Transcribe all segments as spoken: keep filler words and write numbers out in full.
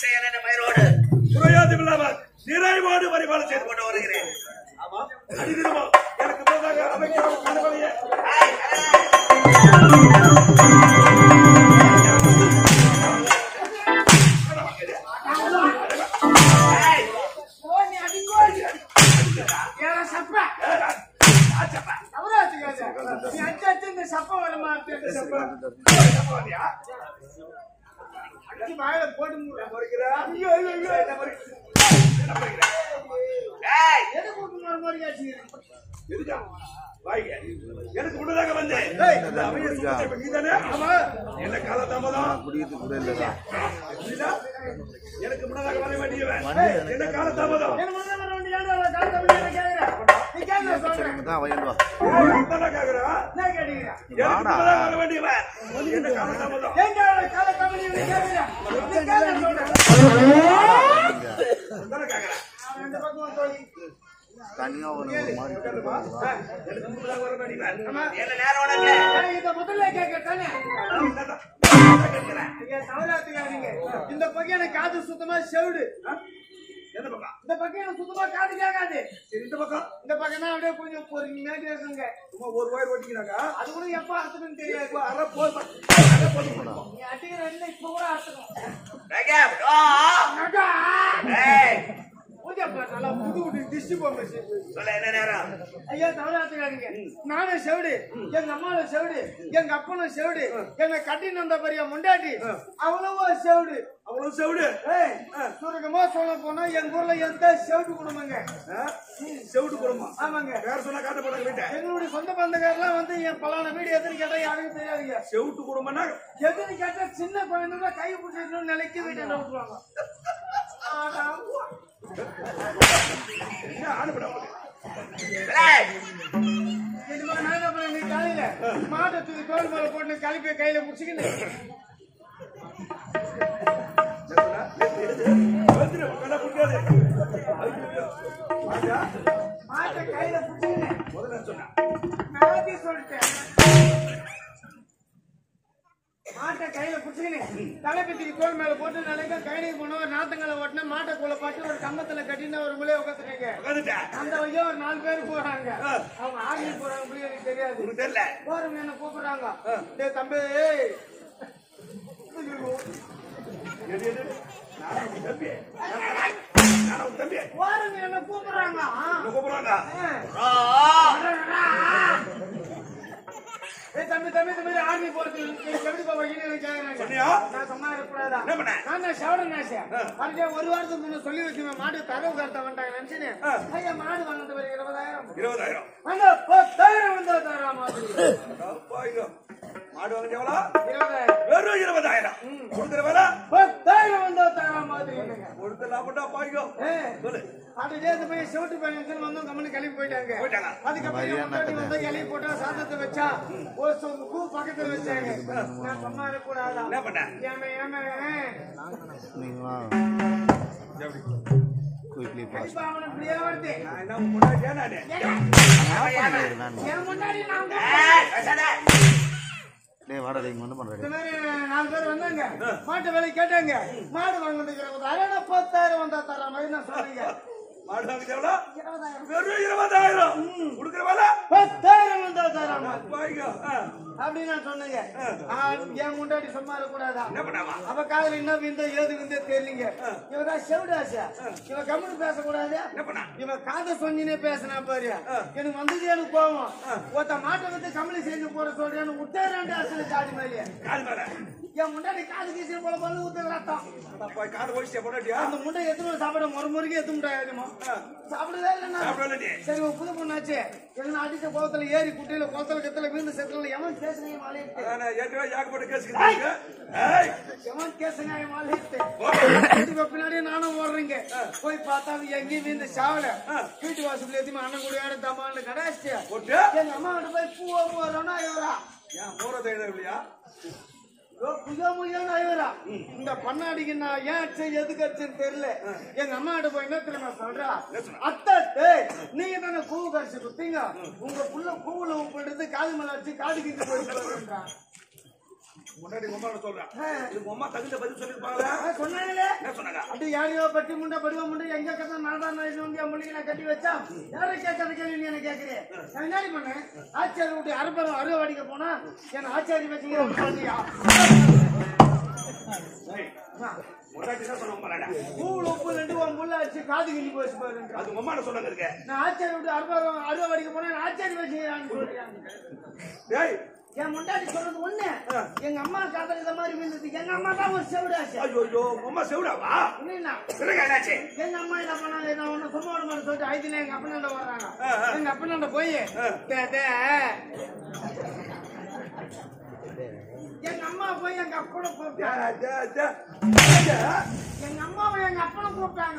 என்ற பெயரோடு சுரையாதி இல்லாமல் நிறைவோடு பரிபாலனை செய்து கொண்டு வருகிறேன். ஆமா அடிதிருமோ எனக்கு போதாக அமைக்க கடவுளையே எனக்கு முன்னதாக வந்து என்ன கால தாமதம் எனக்கு முன்னதாக வர வேண்டியவன் என்ன கால தாமதம் வர வேண்டியவன் என்ன கால தாமதம் தனியா ஒரு இந்த பக்கம் காது சுத்தமா செவிடு இந்த பக்கம் சுத்தமா காது கேட்காது. இந்த பக்கம் இந்த பக்கம் தான் அப்படியே கொஞ்சம் பொறுமையா இருக்குங்க. ஒரு வாய் ஓட்டிக்கிறாங்க அது கூட எப்ப அறுத்துன்னு தெரியாது. அரை போதும் அடிக்கிற இப்ப கூட அறுத்துக்கும். நானும் செவிடு எங்க அம்மாவும் செவிடு எங்க அப்பனும் செவிடு எங்க கட்டின்னு வந்த பெரிய முண்டாட்டி அவ்வளவோ செவிடு அவ்வளவு செவிடு. சுருக்கமா சொல்ல போனா எங்க ஊர்ல எந்த செவிடு குடும்பங்க செவிடு குடும்பம். ஆமாங்க வேற சொன்னா காட்டப்படாத வீட்டை எங்களுடைய சொந்த பந்தக்காரெல்லாம் வந்து என் பலான வீடு எத்தனை கேட்டா யாருக்கும் தெரியாதுங்க. செவிட்டு குடும்பம்னா எத்தனை கேட்டா சின்ன குழந்தைங்க கை பிடிச்சிட்டு நிலைக்கு வீட்டை விட்டுருவாங்க. காலையில மாட்டை தூக்கி தோல் மேல போட்டு கலப்பி கையில முடிச்சுக்கின்னு மாட்டை கையில பிடிச்சுக்கின்னு சொல்லிட்டேன் மாட்டை கையில பிடிச்சுக்கின்னு தலைப்பத்திக்கு தோல் மேல போட்டு நாளைக்கு கையில போனோம் நாத்தங்களை ஓட்டினா மாட்டை குள்ள பட்டு ஒரு கம்பத்துல கட்டினா ஒரு முளைய உட்காந்துருங்க. அந்த வழியா ஒரு நாலு பேர் போறாங்க. அவங்க ஆர்மி போறாங்க எனக்கு தெரியாது தெரியல போறவங்க என்ன கூப்பிடுறாங்க. டே தம்பி போறவங்க என்ன கூப்பிடுறாங்க கூப்பிடுறாங்க தம்பி தம்பி தம்பி ஆர்மி போறது எப்படி போவாங்க நான் சும்மா இருக்கக்கூடாதா நான் செவடன் ஒரு வாரத்துக்கு முன்ன சொல்லி வச்சுவேன் மாடு தரவு கருத்த வந்துட்டாங்க நினைச்சுன்னு ஐயா மாடு வாங்கினது ஒரு இருபதாயிரம் இருபதாயிரம் அந்த பத்தாயிரம் வந்தா தரா மாதிரி மாடு வாங்க எவ்வளோ இருபதாயிரம் வெறும் இருபதாயிரம் கொடுக்குற வேலை பத்தாயிரம் வந்தா தரா மாதிரி கொடுத்து லாபட்டா பாய்க்கும் சொல்லு அது சேர்த்து போய் செவட்டு பையன் வந்தோம் கம்மனு கிளம்பி போயிட்டாங்க. அதுக்கப்புறம் வந்து கிளம்பி போட்டா சாதத்தை வச்சா ஒரு பூ பக்கத்துல வச்சாங்க. நான் சும்மா இருக்கக்கூடாது என்ன பண்ண ஏமே ஏமே அவனை இப்படியே வருது என்ன முன்னாடி நானே என் முன்னாடி நான் நாலு பேர் வந்தாங்க மாட்டு வேலை கேட்டாங்க மாடு வாங்கினதுக்கு பத்தாயிரம் வந்தா தர மாதிரி நான் சொல்றீங்க. மாடு வாங்க எவ்வளவு வெறும் இருபதாயிரம் கொடுக்குற வேலை பத்தாயிரம் வந்தா தர பாய்க்கும் அப்படின்னு நான் சொன்னேங்க. என் முன்னாடி சும்மா இருக்கக்கூடாதா என்ன பண்ணாவா அவ காதல என்ன விந்த ஏது விந்தே தெரியலீங்க. இவதான் செவிடாசா இவ கம்முன்னு பேசக்கூடாது. இவன் காத சொன்னினே பேசினா பாரு எனக்கு வந்தது எனக்கு போவோம். ஒருத்த மாட்டை வந்து கம்பளி செஞ்சு போட சொல்றேன்னு விட்டாரு அசல காது மேலே என் முன்னாடி காது கீசி போல போல ஊத்து ரத்தம் காது போயிட்டு போட்டியா அந்த முட்டை எத்தனை சாப்பிட முறை முறைக்கு எத்த முடியாதுமா சாப்பிடவே இல்லை. சரி புது பொண்ணாச்சு எங்க அடிச்ச குளத்துல ஏறி குட்டையில குளத்துல கத்துல வீந்து செத்துல எவன் கேசுங்க எவன் கேசுங்க பின்னாடியே நானும் ஓடுறீங்க போய் பார்த்தா எங்கேயும் வீந்து சாவல வீட்டு வாசத்துல எதுவுமே அண்ணன் கூட ஏட தமான்னு கடாச்சு எங்க அம்மா கிட்ட போய் பூவா போறோம்னா இவரா இல்லையா இந்த பண்ணாடிக்கு நான் ஏன் எதுக்கு அடிச்சேன்னு தெரியல. எங்க அம்மா கிட்ட போய் என்ன தெரியுமா சொல்றா அத்தை நீங்க தானே பூவு கடிச்சு கொடுத்தீங்க உங்க புள்ள பூவுல உப்பு எடுத்து காது மேல அடிச்சு காது கிட்டு போயிட்டு முன்னாடி உங்க அம்மா சொல்றேன். உங்க அம்மா தகுந்த பதில் சொல்லிருப்பாங்களா? சொன்னாங்களே. என்ன சொன்னாங்க? அப்படி யாரையோ பட்டி முண்டை படுவ முண்டை எங்க கதை நாடான வந்து முள்ளிக்கு நான் கட்டி வச்சா யாரை கேட்கற கேள்வி நீ என்ன கேட்கிறேன்? நான் என்ன பண்ணேன்? ஆச்சாரி விட்டு அறுபது அறுவை அடிக்க போனா என்ன ஆச்சாரி வச்சுக்கிறேன் சொல்லியா? முன்னாடி என்ன சொன்னாங்க? பூல் உப்பு ரெண்டு முள்ள அடிச்சு காது கிள்ளி போச்சு பாருங்க. அது உங்க அம்மா சொன்னாங்க இருக்கு. நான் ஆச்சாரி விட்டு அறுபது அறுவை அடிக்க போனா ஆச்சாரி வச்சுக்கிறான்னு சொல்லியாங்க. டேய் என் முன்னாடி சொல்றது ஒண்ணு. எங்க அம்மா காதல் இந்த மாதிரி இருந்தது. எங்க அம்மா தான் ஒரு செவிடாச்சு. ஐயோ ஐயோ உங்க அம்மா செவிடாவா? இல்லைன்னா என்னாச்சு? எங்க அம்மா என்ன பண்ணாங்க? என்ன ஒண்ணு சும்மா ஒரு மாதிரி சொல்லிட்டு ஐதில எங்க அப்பனாண்ட வர்றாங்க. எங்க அப்பனாண்ட போய் எங்க அம்மா போய் எங்க அப்பனை கூப்பிட்டாங்க. எங்க அம்மாவை எங்க அப்பனை கூப்பிட்டாங்க.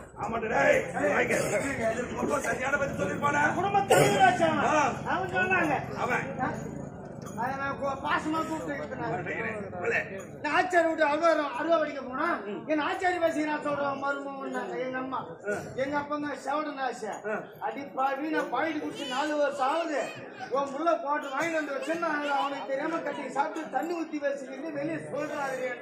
சரியான பத்தி சொல்லிருப்பான குடும்ப தலைவராச்சு அவன் சொன்னாங்க. அவன் பாசமா கூப்பிட்டு ஆச்சாரி விட்டு அறுபது அறுவை அடிக்க போனா என் ஆச்சாரி பேசி நான் சொல்றேன் மருமகன் எங்க அம்மா. எங்க அப்பங்க செவடன் ஆசை அடி பாவி நான் பாயிட்டு குடிச்சு நாலு வருஷம் ஆகுது. உன் முள்ள போட்டு வாங்கிட்டு வந்து வச்சுன்னா அவனுக்கு தெரியாம கட்டி சாப்பிட்டு தண்ணி ஊத்தி வச்சுக்கிட்டு வெளியே சொல்றாரு.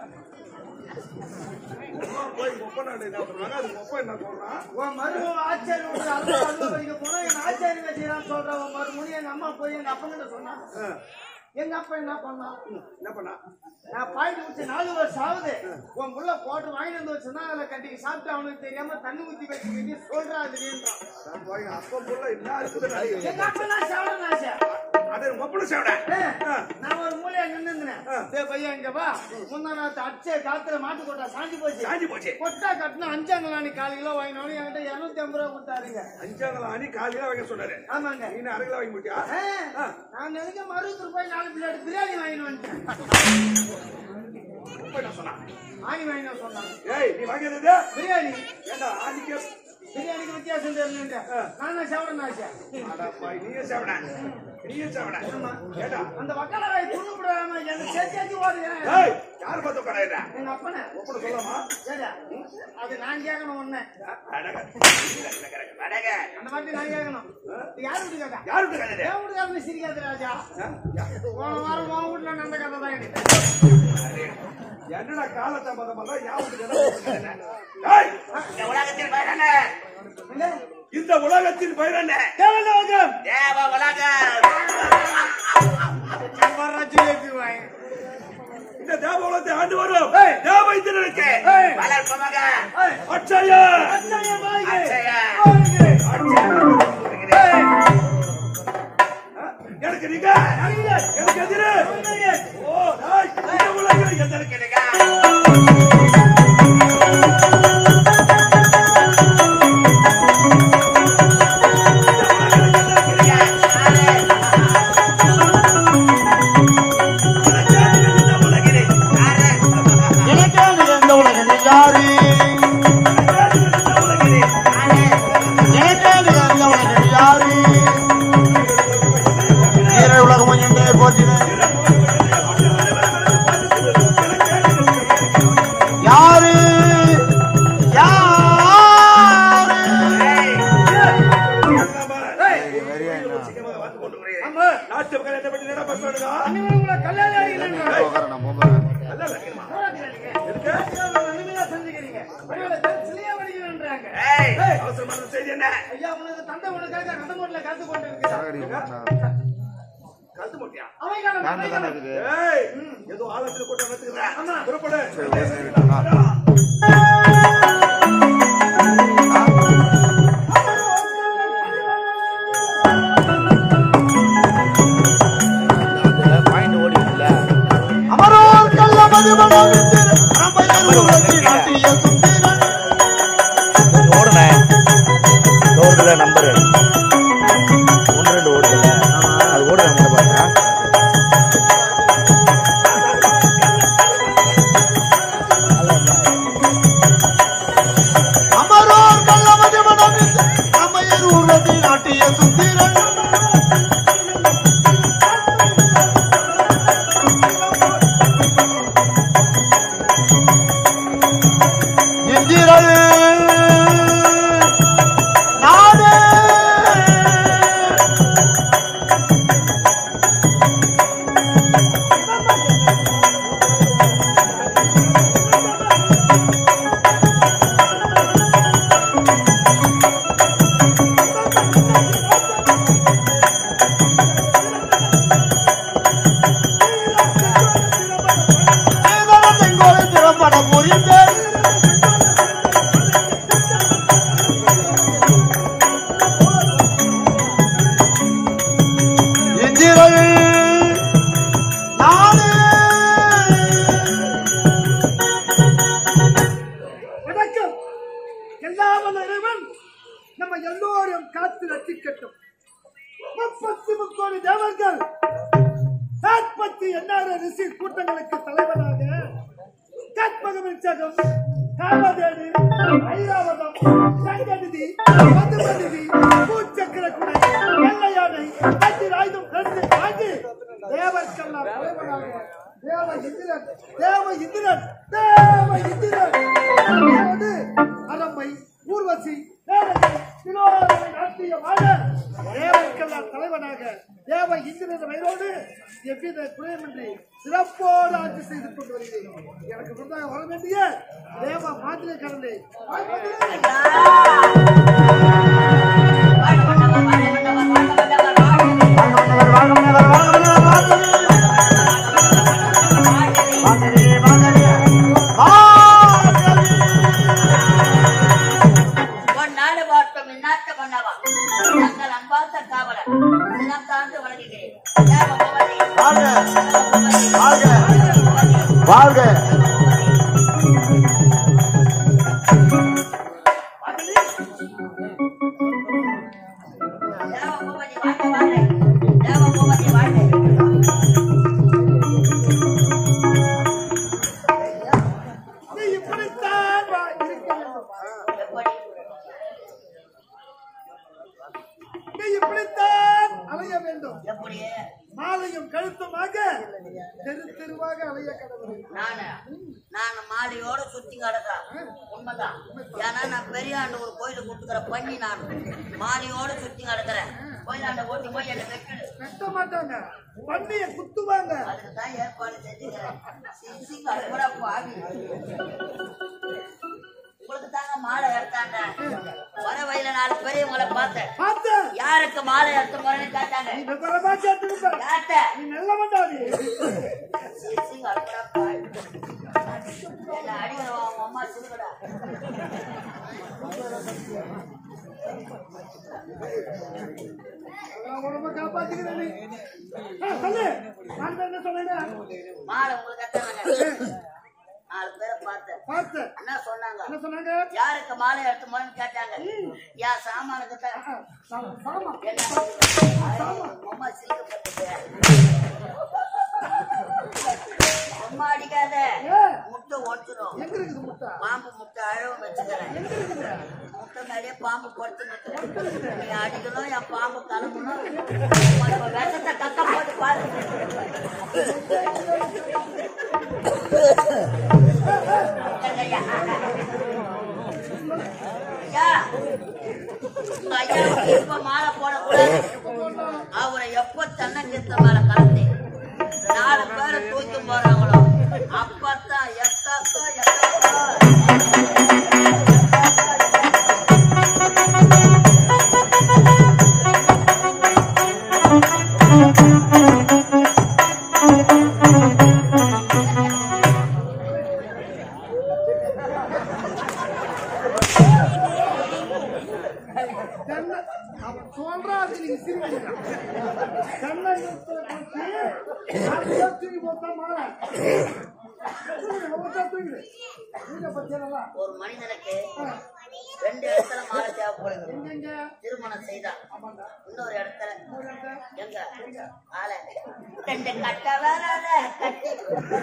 மருமகன் ஆச்சாரி விட்டு அறுபது அறுவை அடிக்க போனா என் ஆச்சாரி வச்சுக்கிறான்னு சொல்றேன் மருமகன். எங்க அம்மா போய் எங்க அப்பங்கிட்ட சொன்னா எங்க அப்பா என்ன பண்ணா என்ன பண்ணா? நான் பாயிண்ட் வச்சு நாலு வருஷம் ஆகுது. உன் புள்ள போட்டு வாங்கிட்டு வந்து வச்சுன்னா அதுல கட்டி சாப்பிட்டு அவனுக்கு தெரியாம தண்ணி ஊத்தி வச்சு சொல்றான். எங்க அப்பா சேவடன் ஆசை நான் ஒரு மூலையா நின்னுந்தேன். பையன் இங்க வா முந்தா நாத்து அடிச்ச காத்துல மாட்டு கொட்டா சாஞ்சி போச்சு சாஞ்சி போச்சு கொட்டா கட்டினா அஞ்சாங்கலானி கால் கிலோ வாங்கினோம். என்கிட்ட இருநூத்தி ஐம்பது ரூபா கொடுத்தாருங்க. அஞ்சாங்கலானி கால் கிலோ வாங்க சொன்னாரு. ஆமாங்க. நீ அரை கிலோ வாங்கி போட்டியா? நான் நினைக்க அறுபது ரூபாய் நாலு பிளேட் பிரியாணி வாங்கினு வந்துட்டேன். ஆணி வாங்கின சொன்னாங்க. ஏய் நீ வாங்கியது பிரியாணி. ஏண்டா ஆணிக்கு பிரியாணிக்கு வித்தியாசம் தெரியல. நானா சேவடன் ஆசை. நீயே சேவடா நீயே சேவடா. அந்த வக்காலராய் துணு விடாம என்ன சேர்த்து ஓடுறேன். யார் பார்த்து உட்காராயிரா? எங்க அப்பனை ஒப்பனை சொல்லாமா? சரியா அது நான் கேட்கணும் ஒண்ணு. அந்த மாதிரி நான் கேட்கணும். யாரு வீட்டு கேட்க? யாரு வீட்டு கேட்க? என் வீட்டுக்காரன் சிரிக்காது ராஜா. போன வாரம் உன் வீட்டுல நடந்த கதை தான் எனக்கு. என்னடா காலத்தை மதம் இந்த உலகத்தின் பெயர் என்ன? தேவலோகம். தேவ உலகம். இந்த தேவ உலகத்தை ஆண்டு வரும் தேவ இந்திரனுக்கு வளர்ப்பமக அட்சய அட்சய எனக்கு நீங்க எனக்கு எதிரே ஓ இந்த உலகில் எதற்கு நீங்க ஏதோ ஆலோசனை கொண்டு வந்துக்கிறேன் புறப்படு. அமரோர் கல்ல மதுமணம் ஓடுற நம்பரு ஒன்று ரெண்டு ஓடுதுல அது ஓடுற நம்பர் பாருங்க. அமரோர் கல்ல மதுமணம் அமையர் ஊரதி நாட்டிய சுத்திரன் முப்பத்தி முக்கோடி தேவர்கள் நாற்பத்தி எண்ணாயிரம் ரிஷி கூட்டங்களுக்கு தலைவராக கற்பகமிச்சகம் காமதேடு ஐராவதம் சங்கநிதி மதுமநிதி பூச்சக்கர குடை வெள்ளையானை கட்டில் ஆயுதம் ரெண்டு வாங்கி தேவர்க்கெல்லாம் தலைவராக தேவ இந்திரன் தேவ இந்திரன் தேவ இந்திரன் அரம்பை ஊர்வசி நாட்டியமாக தேவர்க்கெல்லாம் தலைவனாக தேவ இந்திரன் வயதோடு எவ்வித குறையுமின்றி சிறப்போடு ஆட்சி செய்து கொண்டு வருகிறேன். எனக்கு முன்னாக வர வேண்டிய தேவ மாதிரி கடலை வாழ்க இப்படித்தான் அலைய வேண்டும். மாலையும் கழுத்துமாக தெரு தெருவாக அலைய கடவுள். நான் மாலையோட சுத்தி கிடக்கா உண்மைதான். ஏன்னா நான் பெரியாண்டு ஒரு கோயில கூட்டுக்கிற பண்ணி நான் மாலையோட சுத்தி கிடக்குறேன். கோயிலாண்ட ஓட்டி போய் என்ன வெட்டு வெட்ட மாட்டாங்க, பண்ணிய குத்துவாங்க. அதுக்குதான் ஏற்பாடு செஞ்சுக்கிறேன். பாவி உங்களுக்கு தாங்க மாலை எடுத்தாங்க. வர வயல நாலு பெரியவங்களை பார்த்தேன். பார்த்தேன். யாருக்கு மாலை எடுத்த முறைன்னு கேட்டாங்க. நீ விவரமா கேட்டுருப்ப. கேட்டேன். நீ நல்ல மாட்டாடி. என்ன அடிக்கிறவன் அவங்க அம்மா சொல்லுடா. உடம்ப காப்பாத்திக்கிறேன். சொல்லு, நான் என்ன சொன்னேன்? மாலை உங்களுக்கு எடுத்தாங்க. நாலு பேரை பார்த்தேன். பார்த்தேன். என்ன சொன்னாங்க? என்ன சொன்னாங்க? யாருக்கு மாலை எடுத்த முறைன்னு கேட்டாங்க. யா சாமானுக்கு அம்மா சிரிக்கப்பட்டது. அம்மா அடிக்காத, முட்டை ஒட்டுரும். எங்க இருக்குது முட்டை? பாம்பு முட்டை அழகு வச்சுக்கிறேன். முட்டை மேலேயே பாம்பு பொறுத்து நிற்கிறேன். நீ அடிக்கணும், என் பாம்பு கிளம்பணும். விஷத்தை கக்க போட்டு பாரு. இப்ப மாலை போடக்கூடாது. அவரை எப்ப தென்னங்கீத்த மேல கலந்து நாலு பேரை தூக்கி போறாங்களோ அப்பத்தான் எத்தாக்கா எத்தாக்கா ஒரு மனிதனுக்கு ரெண்டு இடத்துல மாலை தேவைப்படுது. திருமணம் செய்தா இன்னொரு இடத்துல எங்க ஆளை ரெண்டு கட்ட வேற கட்டி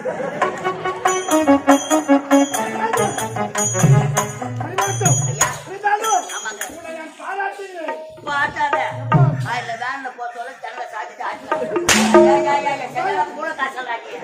பாட்டாத அதுல வேன்ல போ சொல்ல ஜனல சாத்திட்டு ஆச்சு கூட காசல் ஆட்டிய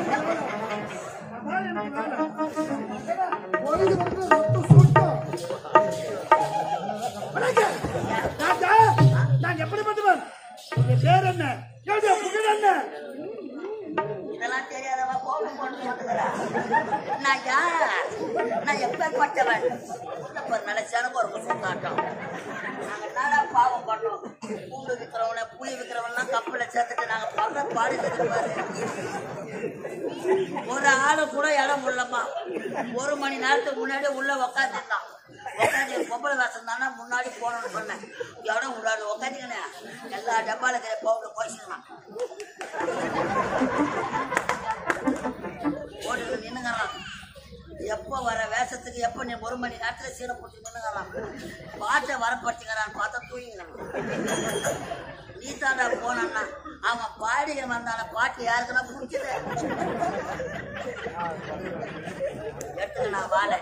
நான் எப்படி பண்ணுவேன்? பேர் என்ன? புகழ் என்ன? இதெல்லாம் தெரியாதவா கோபம் கொண்டு வந்துக்கிறா. நான் யார்? நான் எப்பேற்பட்டவன்? நினைச்சாலும் ஒரு முசூட்டாட்டம். நாங்க என்னடா பாவம் பண்ணோம்? பூண்டு விற்கிறவன புளி விற்கிறவன்லாம் கப்பல சேர்த்துட்டு நாங்க பல பாடி செஞ்சிருப்பாரு. ஒரு ஆளு கூட இடம் உள்ளமா ஒரு மணி நேரத்துக்கு முன்னாடி உள்ள உக்காந்துருந்தான். உக்காந்து பொம்பளை வேஷம் தானே முன்னாடி போனோம்னு சொன்னேன். இடம் உள்ளாடு உக்காந்துக்கினேன். எல்லா டப்பால பவுடர் போயிச்சுக்கலாம் போட்டு நின்னுங்கலாம். எப்போ வர வேஷத்துக்கு எப்போ நீ ஒரு மணி நேரத்துல சீரை போட்டு நின்னுங்கலாம். பாட்டை வரப்படுத்திக்கிறான்னு பார்த்தா தூங்கினான். நீ தாண்டா போனான்னா அவன் பாடிக்க வந்தான பாட்டு யாருக்குன்னா பிடிக்குது எடுத்துக்க நான் வாழ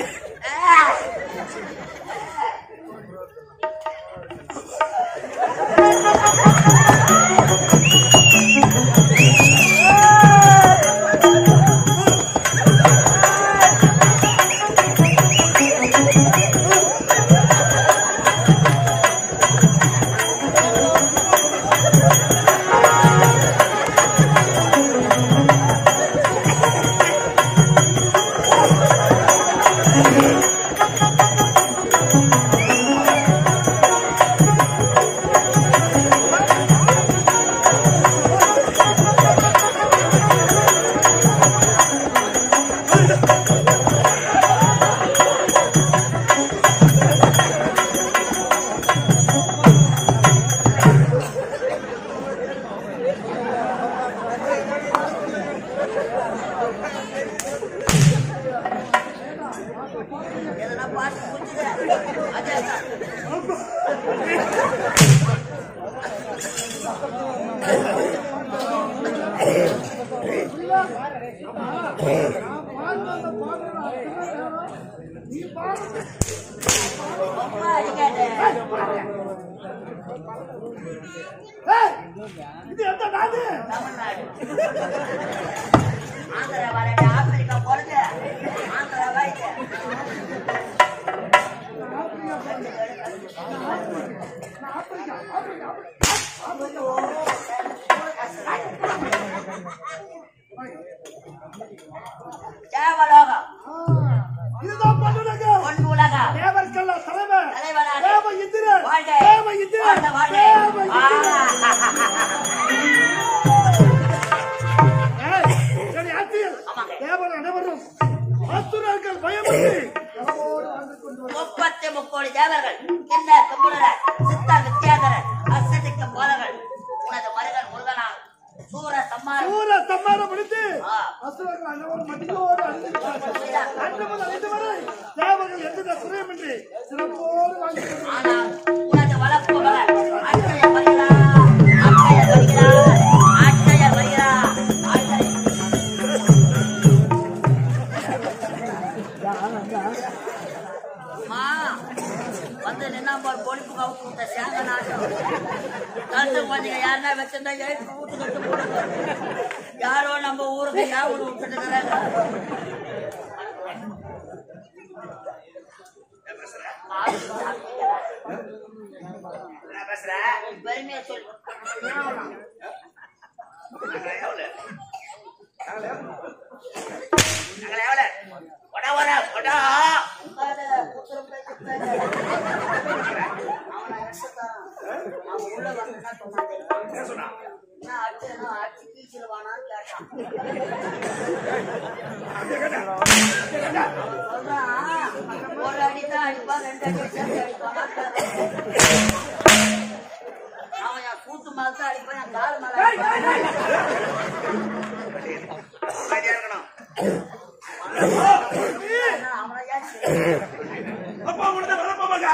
எதனா பாட்டு புரிஞ்சுது அதே இது எந்த நாடு? தமிழ்நாடு ஆந்திரா வர ஆப்பிரிக்கா போறது ஆந்திரா வாய்க்கு தேவலோகம் இதுதான் பண்ணுனகம். பொன் உலகம் தேவர்கள்லாம் தலைவர். தலைவனாக தேவ இந்திரன். வாழ்க தேவ இந்திரன். வாழ்க வாழ்க தேவ இந்திரன். ஏய், சரி, ஆட்சியில் ஆமாங்க. தேவர் அனைவரும் அசுரர்கள் பயமின்றி நலமோடு வாழ்ந்து கொண்டு வர முப்பத்தி முக்கோடி தேவர்கள் இந்த கும்பலர் சித்தர் வித்யாதரர் அசதிக்க போலர்கள் உனது மருகன் முருகனால் சூர சம்மாரம் சூர சம்மாரம் முடித்து ஆ. அசுரர்கள் அனைவரும் மடியோடு அணிந்திருக்கிறார்கள். அன்று முதல் இன்று வரை தேவர்கள் எந்த சுரமின்றி சிறப்போடு வாழ்ந்து கொண்டு ஆனால் உனது வளர்ப்பு மகன் அட்டையர் வருகிறார் அட்டையர் வருகிறார் அட்டையர் வருகிறார் அட்டையர் அம்மா, வந்து நின்னா போல் பொழிப்பு கவுத்து விட்ட சேங்க நாட்டம் கழுத்து கொஞ்சம் யாருன்னா வச்சிருந்தா எழுத்து ஊட்டு கட்டு போடுங்க யாரோ நம்ம ஊருக்கு யாவது விட்டுட்டு பெருமையா சொல்லு ஒரு அடிதான் அடிப்பா ரெண்டு அடி சேர்த்து அடிப்பான் அவன் என் கூட்டு மேலதான் அடிப்பான் என் கால் மேல அவனை ஏன் அப்பா உனது வளர்ப்பு மகன்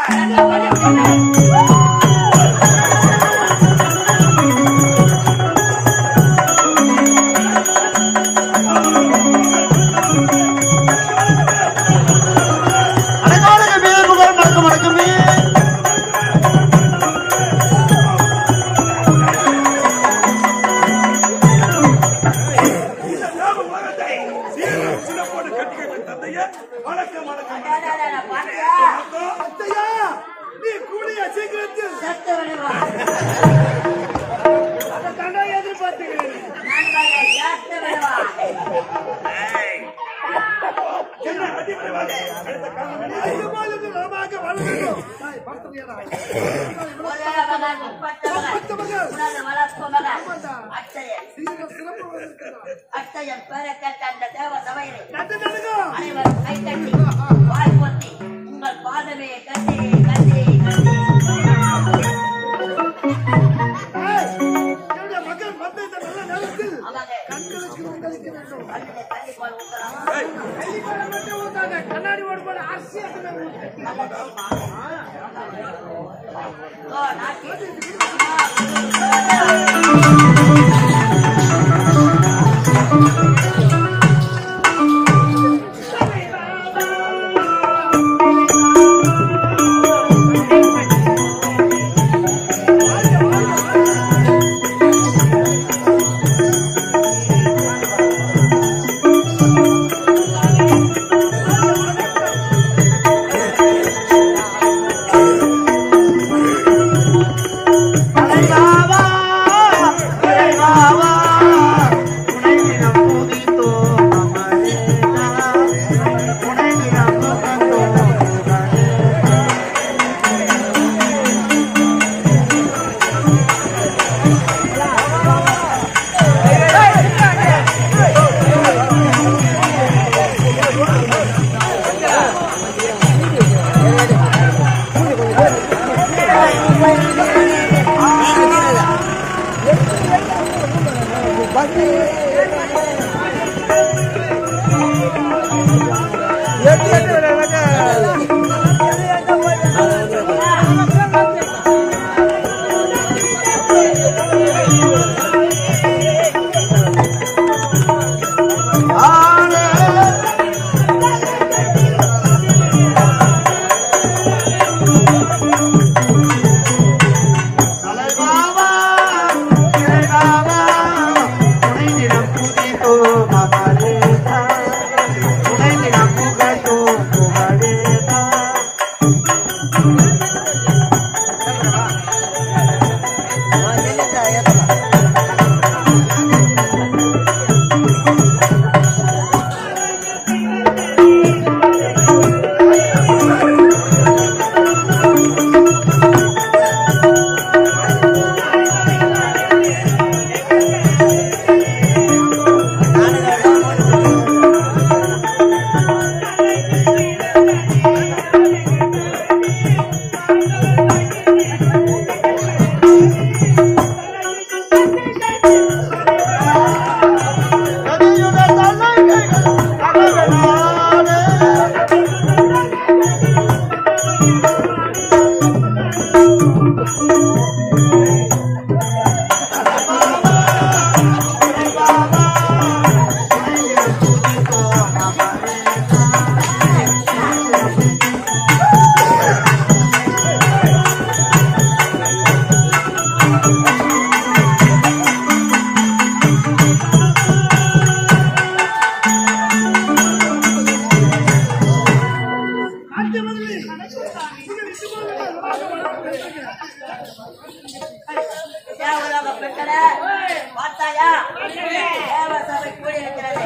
அட்டையன் பேரை கேட்ட அந்த தேவ சபையிலே அனைவரும் கை தட்டி வாய் பொத்தி உங்கள் பாதமே கட்டி கட்டி கட்டி கண்ணாடி ஓடு போல அரசியல் நாட்டி மக்களே, பார்த்தாயா? தேவ சபை கூடி இருக்கிறது.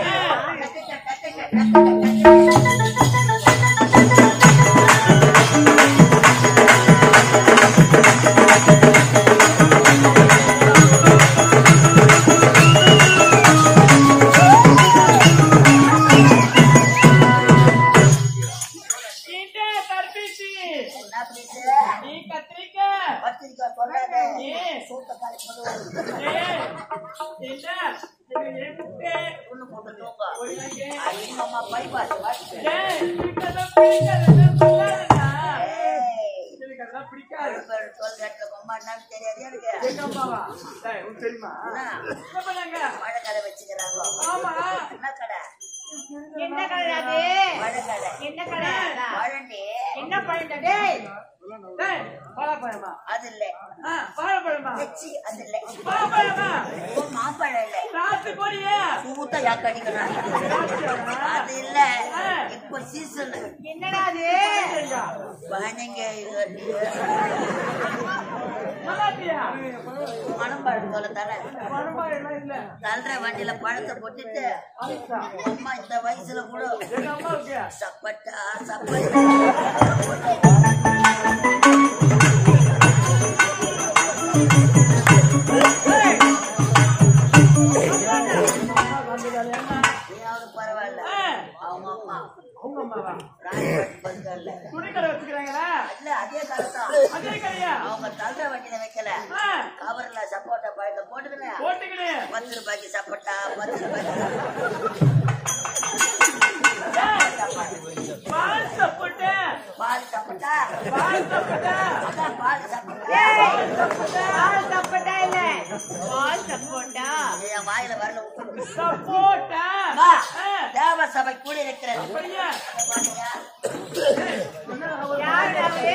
மழைக்கடை வச்சுக்கிறாங்க. என்ன கடை அது? மழைக்கடை என்ன கடை? பழண்டி என்ன பழம் டேய்? வாழைப்பழமா? அது இல்ல. வாழைப்பழமா? சி, அது இல்ல. வாழைப்பழமா? ஓ, மாம்பழம் இல்ல. சாத்து போறியே? சூத்த யாக்க அடிக்கிறான். அது இல்ல. இப்ப சீசன். என்னடா அது? பழங்க மலாட்டியா? மணம்பழம் போல தானே பழம்பழம் இல்ல. தள்ளுற வண்டியில பழத்தை போட்டுட்டு அம்மா இந்த வயசுல கூட எங்க அம்மாவுக்கு சப்பட்டா சப்பட்டா நீயாவது பரவாயில்ல. அவங்க அம்மா அவங்க அம்மாவா? ராணிப்பேட்டை பஸ்ல துணிக்கடை வச்சுக்கிறாங்களா? இல்ல அதே கடைதான். அதே கடையா? அவங்க தள்ளுற வண்டியில வைக்கல, கவர்ல சப்போட்டா பழத்தை போட்டுக்கினேன். போட்டுக்கிடு. பத்து ரூபாய்க்கு சப்பட்டா, பத்து ரூபாய்க்கு பால் சப்போட்டா. பால் சப்பட்டா, பால் சப்போட்டா. அதான் பால் சப்பட்டா. பால் சப்போட்டா இல்ல. பால் சப்போட்டா. என் வாயில வரல. சப்போட்டா. அம்மா, தேவ சபை கூடி இருக்கிறது. அப்படியா? பாத்தியா? யாருடா அவரு?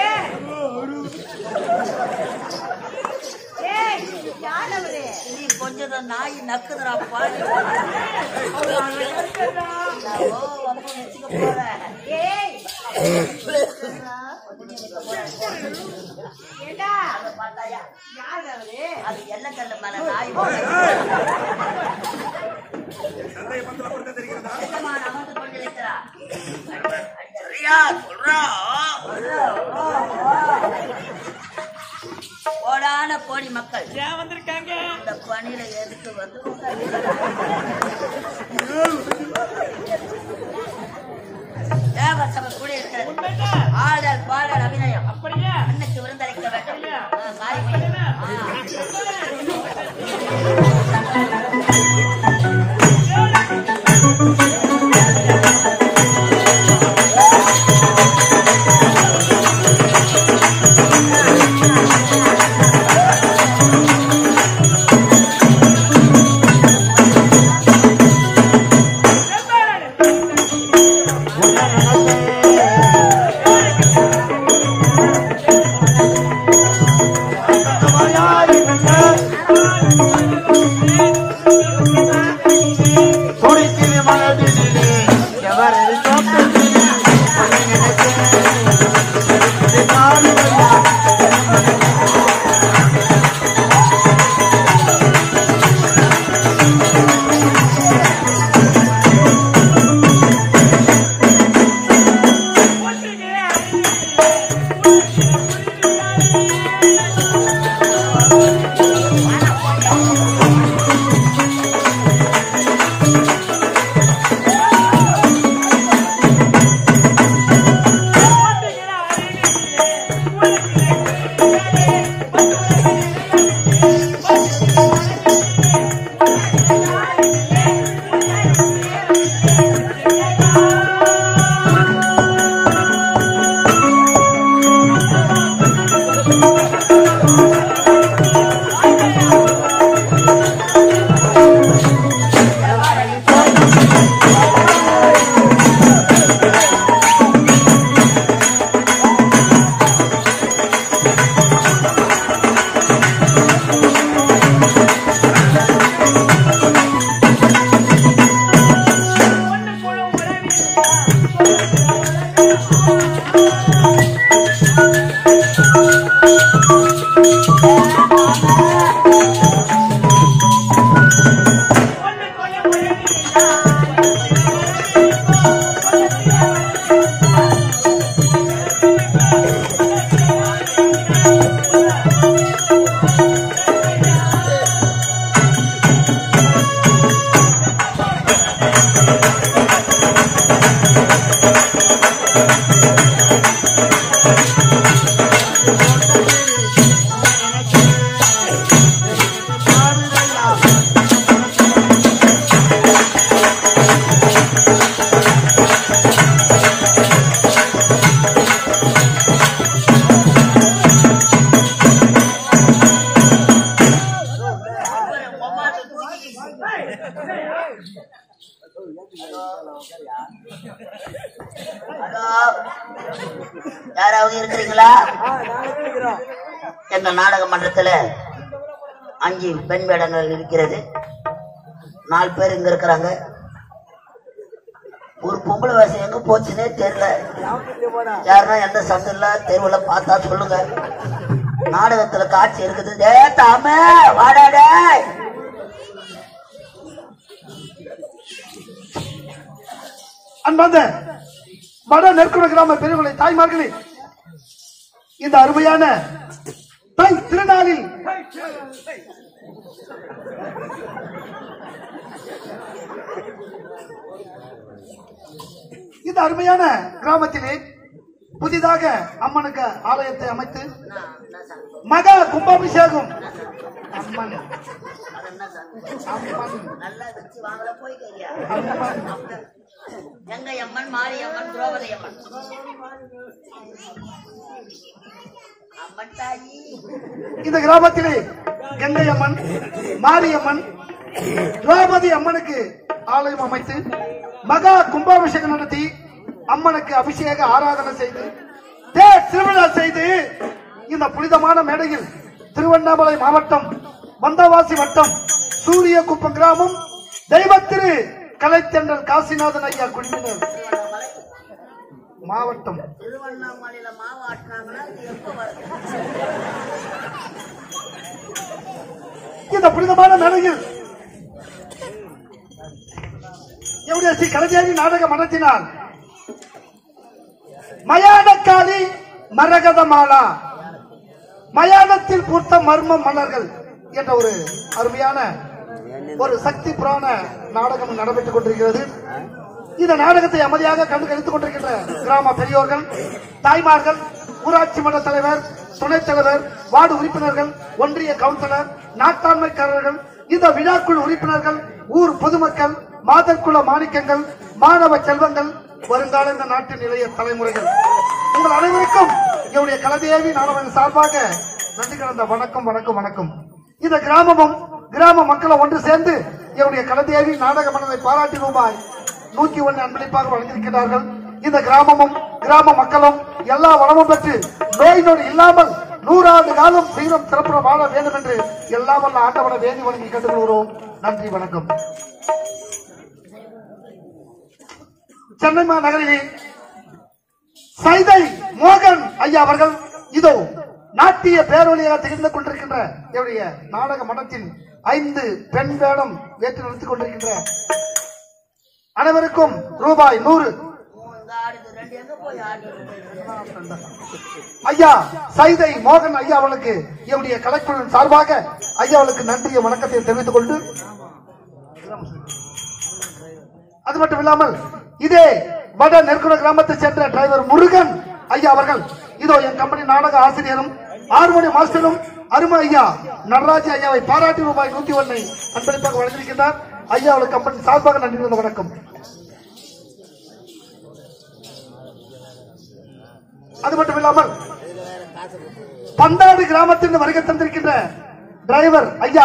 ஏய், யார் அவரு? நீ கொஞ்சம் தான் நாய் நக்குதுடா பாரு. ஓ, வந்து வச்சுக்க போறேன். ஏய், ஏண்டா? அதை பார்த்தாயா? யார் அவரு? அது எல்லக்கல்ல மேல நாய் போல. என்னம்மா நமந்து கொண்டிருக்கிறா? சரியா சொல்றா. கோடான கோடி மக்கள் ஏன் வந்திருக்காங்க? இந்த பணியில எதுக்கு வந்து தேவ சபை கூடி இருக்கிறது. உண்மைதான். ஆடல் பாடல் அபிநயம் அப்படியா? அன்னைக்கு விருந்தளிக்க வேண்டும். ஆ, காய் வை. ஆ. Yeah. ஹலோ, யாராவது இருக்கிறீங்களா? எங்க நாடக மன்றத்துல அஞ்சு பெண் வேடங்கள் இருக்கிறது. நாலு பேர் இங்க இருக்கிறாங்க. ஒரு பொம்பளை வேஷம் எங்க போச்சுன்னே தெரியல. யாருன்னா எந்த சத்தம் இல்ல தெருவுல பார்த்தா சொல்லுங்க. நாடகத்துல காட்சி இருக்குது. டே தாமே வாடாடே. அன்பார்ந்த வட நெற்குண கிராம பெருமளை தாய்மார்களே, இந்த அருமையான தை திருநாளில் இந்த அருமையான கிராமத்திலே புதிதாக அம்மனுக்கு ஆலயத்தை அமைத்து மகா கும்பாபிஷேகம் அம்மன் நல்லா வச்சு வாங்கல போய் கேரியா. எங்க அம்மன், மாரியம்மன், திரௌபதி அம்மன், அம்மன் தாயி. இந்த கிராமத்திலே கங்கை அம்மன், மாரியம்மன், திரௌபதி அம்மனுக்கு ஆலயம் அமைத்து மகா கும்பாபிஷேகம் நடத்தி அம்மனுக்கு அபிஷேக ஆராதனை செய்து தேர் திருவிழா செய்து இந்த புனிதமான மேடையில் திருவண்ணாமலை மாவட்டம் வந்தவாசி வட்டம் சூரியகுப்பம் கிராமம் தெய்வத்திரு கலைத்தென்றல் காசிநாதன் ஐயா குழுவினர் மாவட்டம். திருவண்ணாமலையில மாவாட்டினாங்கன்னா எப்ப வருது? இந்த புனிதமான மேடையில் என்னுடைய ஸ்ரீ கலைஞரி நாடக மன்றத்தினால் மயானக்காளி மரகதமாலா மயானத்தில் பூர்த்த மர்ம மலர்கள் என்ற ஒரு அருமையான ஒரு சக்தி புராண நாடகம் நடைபெற்றுக் கொண்டிருக்கிறது. இந்த நாடகத்தை அமைதியாக கண்டு கழித்துக் கொண்டிருக்கின்ற கிராம பெரியோர்கள், தாய்மார்கள், ஊராட்சி மன்ற தலைவர், துணைத் தலைவர், வார்டு உறுப்பினர்கள், ஒன்றிய கவுன்சிலர், நாட்டாண்மைக்காரர்கள், இந்த விழாக்குழு உறுப்பினர்கள், ஊர் பொதுமக்கள், மாதர்குல மாணிக்கங்கள், மாணவ செல்வங்கள், வருங்கால இந்த நாட்டின் இளைய தலைமுறைகள், உங்கள் அனைவருக்கும் என்னுடைய கலதேவி நாடகம் சார்பாக நன்றி கலந்த வணக்கம் வணக்கம் வணக்கம். இந்த கிராமமும் கிராம மக்களும் ஒன்று சேர்ந்து என்னுடைய கலதேவி நாடக மன்றத்தை பாராட்டி ரூபாய் நூத்தி ஒன்னு அன்பளிப்பாக வழங்கியிருக்கிறார்கள். இந்த கிராமமும் கிராம மக்களும் எல்லா வளமும் பெற்று நோய் நொடி இல்லாமல் நூறாண்டு காலம் சீரம் சிறப்புற வாழ வேண்டும் என்று எல்லா வல்ல ஆண்டவனை வேண்டி வழங்கி கேட்டுக்கொள்கிறோம். நன்றி வணக்கம். சென்னை மாநகரிலே சைதை மோகன் ஐயா அவர்கள் இதோ நாட்டிய பேரொழியாக திகழ்ந்து கொண்டிருக்கின்ற என்னுடைய நாடக மன்றத்தின் ஐந்து பெண் வேடம் ஏற்று நடத்திக் கொண்டிருக்கின்ற அனைவருக்கும் ரூபாய் நூறு. ஐயா சைதை மோகன் ஐயா அவர்களுக்கு என்னுடைய கலைக்குழுவின் சார்பாக ஐயா அவர்களுக்கு நன்றிய வணக்கத்தை தெரிவித்துக் கொண்டு, அது மட்டும் இல்லாமல் இதே வட நெற்குண கிராமத்தை சேர்ந்த டிரைவர் முருகன் ஐயா அவர்கள் இதோ என் கம்பெனி நாடக ஆசிரியரும் ஆறுமணி மாஸ்டரும் அருமை ஐயா நடராஜ் ஐயாவை பாராட்டி ரூபாய் நூத்தி ஒன்னை அன்பளிப்பாக வழங்கியிருக்கிறார். ஐயா அவர்கள் கம்பெனி சார்பாக நன்றி வணக்கம். அது மட்டும் இல்லாமல் பந்தாடு கிராமத்தில் வருகை தந்திருக்கின்ற டிரைவர் ஐயா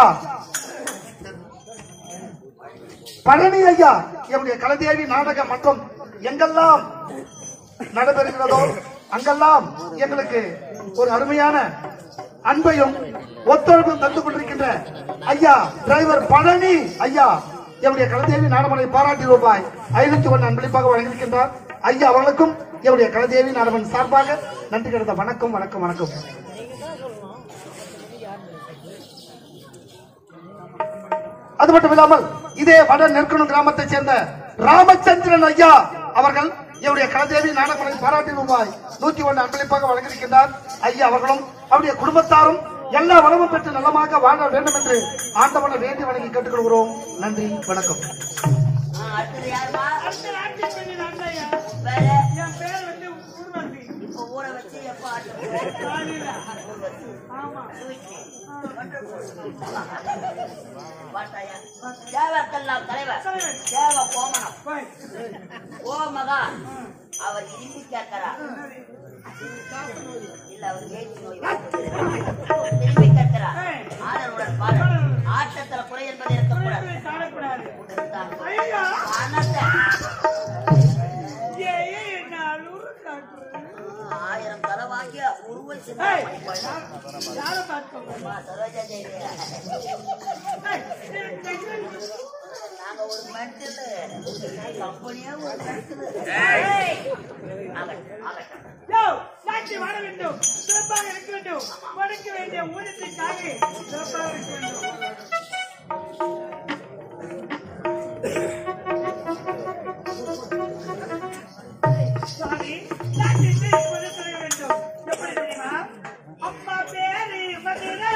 பழனி ஐயா என்னுடைய கலதேவி நாடக மற்றும் எங்கெல்லாம் நடைபெறுகிறதோ அங்கெல்லாம் எங்களுக்கு ஒரு அருமையான அன்பையும் ஒத்துழைப்பும் தந்து கொண்டிருக்கின்ற ஐயா டிரைவர் பழனி ஐயா என்னுடைய கலதேவி நாடகமனை பாராட்டி ரூபாய் ஐநூத்தி ஒன்று அன்பளிப்பாக வழங்கியிருக்கின்றார். ஐயா அவர்களுக்கும் என்னுடைய கலதேவி நாடகமன் சார்பாக நன்றி கடந்த வணக்கம் வணக்கம் வணக்கம். அது மட்டும் இல்லாமல் இதே வட நெற்குணம் கிராமத்தை சேர்ந்த ராமச்சந்திரன் ஐயா அவர்கள் என்னுடைய கலதேவி நாடகமனை பாராட்டி ரூபாய் நூத்தி ஒன்று அன்பளிப்பாக வழங்கியிருக்கின்றார். ஐயா அவர்களும் அவருடைய குடும்பத்தாரும் எல்லா வளமும் பெற்று நலமாக வாழ வேண்டும் என்று ஆண்டவனை வேண்டி வணங்கி கேட்டுக்கொள்கிறோம். நன்றி வணக்கம். தேவக்கெல்லாம் தலைவர் தேவ கோமனம் ஓமகா அவர் இனிப்பு கேட்கிறார். இல்ல அவர் ஏற்றி நோய் திரும்பி கேட்கிறார். ஆடலுடன் பாடல் ஆட்டத்துல குறை என்பது இருக்கக்கூடாது. உருவசி யார பாத்துக்கோங்க சரோஜா தேவி நாங்க ஒரு மென்டல் கம்பெனியா ஒரு மென்டல் நாட்டி வாழ வேண்டும் சிறப்பாக இருக்க வேண்டும் கொடுக்க வேண்டிய ஊதியத்திற்காக சிறப்பாக இருக்க வேண்டும் சாமி நாட்டி இப்போது சொல்ல வேண்டும் எப்படி தெரியுமா அம்மா பேரு மதுரா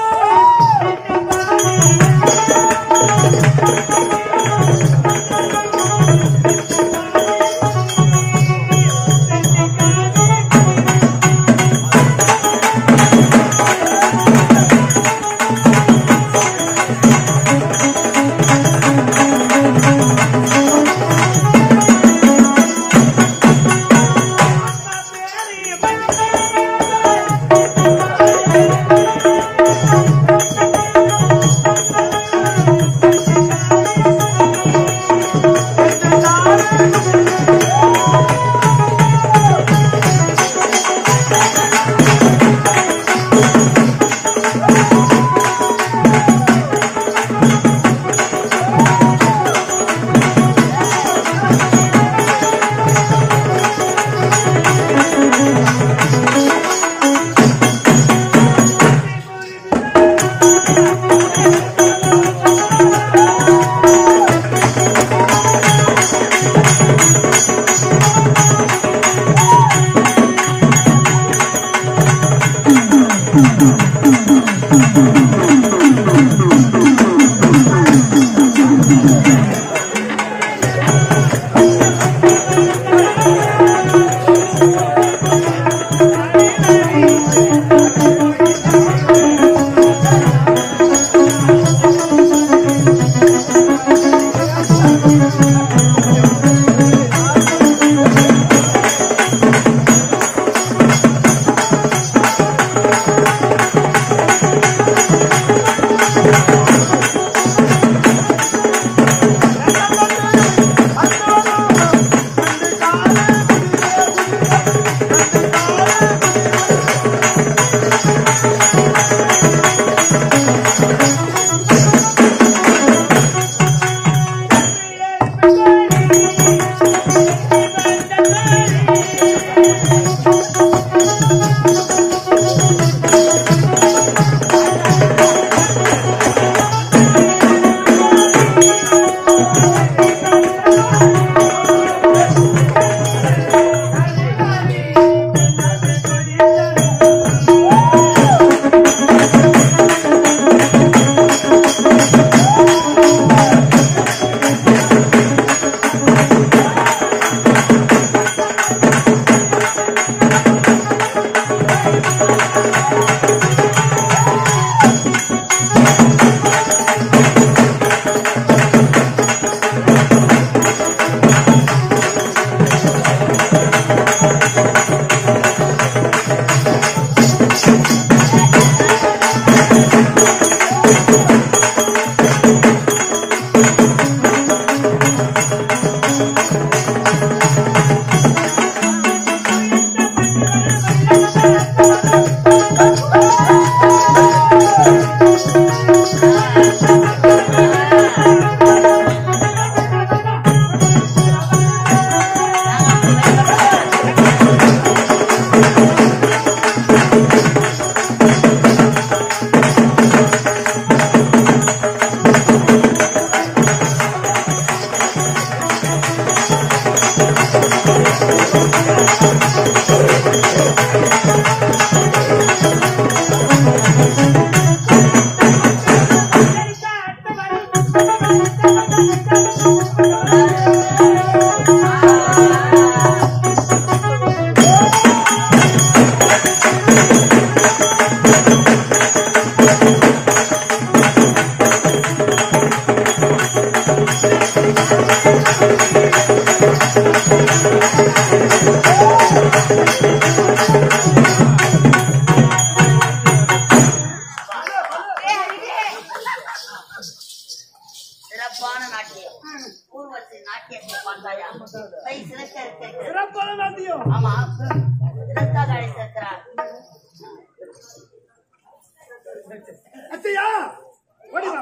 சிறப்பான நாட்டியம் ஊர்வசி நாட்டியத்தை பார்த்தாயா கை சிறக்க இருக்க சிறப்பான நாட்டியம் ஆமா சிறப்பாக அழைத்திருக்கிறார்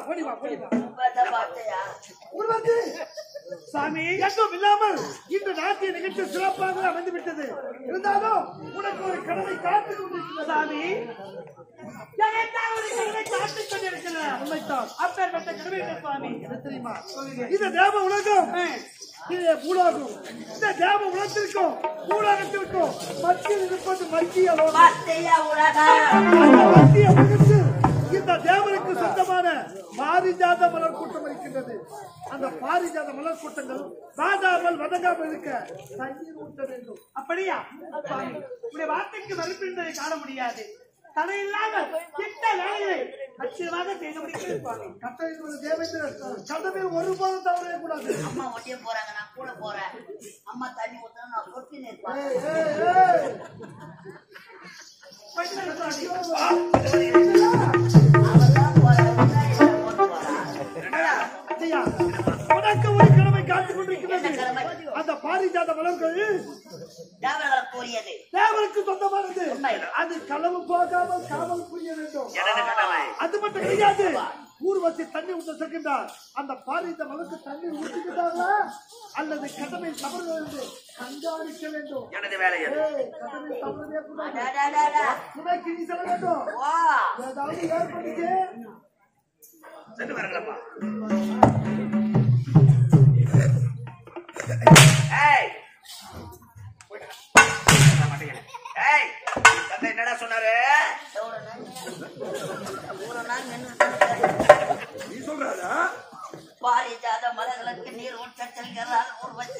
ஓடி வா ஓடி வா இப்பதான் பார்த்தையா? உருவாக்கு சாமி எதுவும் இல்லாமல் இந்த நாட்டிய நிகழ்ச்சி சிறப்பாக அமைந்து விட்டது. இருந்தாலும் உனக்கு ஒரு கடமை காத்துக் கொண்டிருக்கிறது சாமி. எனக்காக ஒரு கடமை காத்துக் கொண்டிருக்கிறது. உண்மைத்தான். அப்பேற்பட்ட கடமை என்ன சுவாமி? என்ன தெரியுமா? இந்த தேவ உலகம் இது பூலோகம். இந்த தேவ உலகத்திற்கும் பூலோகத்திற்கும் மத்தியில் இருப்பது மத்திய லோகம். பார்த்தையா உலகம்? அந்த மத்திய உலகத்தில் இந்த தேவனுக்கு சொந்தமான பாரிஜாத மலர் கூட்டம் இருக்கின்றது. அந்த பாரிஜாத மலர் கூட்டங்கள் வாதாமல் வதங்காமல் இருக்க தண்ணீர் ஊட்ட வேண்டும். அப்படியா சுவாமி? உடைய வார்த்தைக்கு மறுப்பின்றதை காண முடியாது. தடையில்லாமல் கிட்ட வேலையை அச்சமாக செய்ய முடிக்கிறது சுவாமி. கட்டளை தேவேந்திரன் சட்டமே ஒருபோதும் தவறவே கூடாது. அம்மா ஒட்டியே போறாங்க, நான் கூட போறேன். அம்மா தண்ணி ஊத்தணும், நான் கொட்டி நிற்பேன். உனக்கு ஒரு கடமை காத்துக் கொண்டிருக்கிறது. அந்த பாரிஜாத மலர்கள் கூறியது தேவனுக்கு சொந்தமானது. அது களவு போகாமல் காவல் புரிய வேண்டும். அது மட்டும் கிடையாது. ஊர்வசி தண்ணி ஊற்ற செல்கின்றார். அந்த பாரிஜாத மலருக்கு தண்ணீர் ஊற்றுகின்றார்களா அல்லது கடமை தவறு என்று கண்காணிக்க வேண்டும். கடமை தவறவே கூடாது. துணைக்கு நீ செல்ல வேண்டும். ஏதாவது ஏற்படுச்சு சென்று வரங்களப்பா. என்னடா சொன்னாரு? நீ சொல்றாரா? பாரிஜாத மலர்களுக்கு நீர் ஊற்ற செல்கிறார் ஊர்வசி.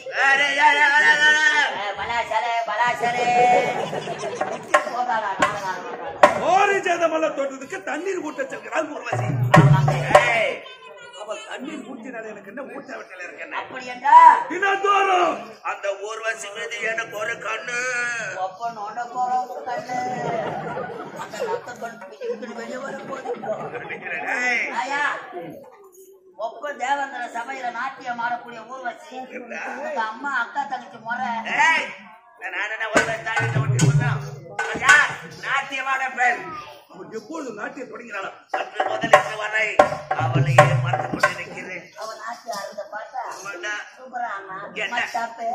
பாரிஜாத மலர் தோட்டத்துக்கு தண்ணீர் ஊட்ட செல்கிறார் ஊர்வசி. அவள் தண்ணீர் ஊற்றினால எனக்கு என்ன ஊட்ட விட்டல இருக்கு. அப்படி என்றா தினந்தோறும் அந்த ஊர்வசி மீது எனக்கு ஒரு கண்ணு ஒப்ப நோண்ட போறோம் கண்ணு. அந்த ரத்த கண்ணு வெளியே வர போகுது. ஒப்ப தேவந்திர சபையில நாட்டியம் ஆடக்கூடிய ஊர்வசி உங்க அம்மா அக்கா தங்கச்சி முறை நாட்டியமான பெண். அவள் எப்பொழுது நாட்டியம் தொடங்கினாலும் சற்று முதலில் வரை அவளையே மறந்து கொண்டு நிற்கிறேன். அவன் நாட்டியம் ஆடுறத பார்த்தா சூப்பரா அண்ணா என்ன? மச்சாப்பே.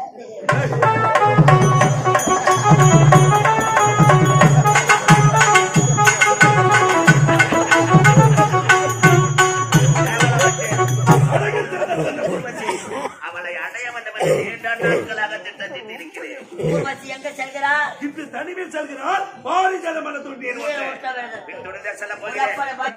அவளை அடைய வேண்டும் என்று நீண்ட நாட்களாக திட்டத்தில் இருக்கிறேன். ஊர்வசி எங்க செல்கிறார்? இன்று தனிமையில் செல்கிறார். பாரிஜாத மலர் தோண்டிய ஊட்ட வேண்டும். பின்தொடர்ந்து செல்ல போகிறேன்.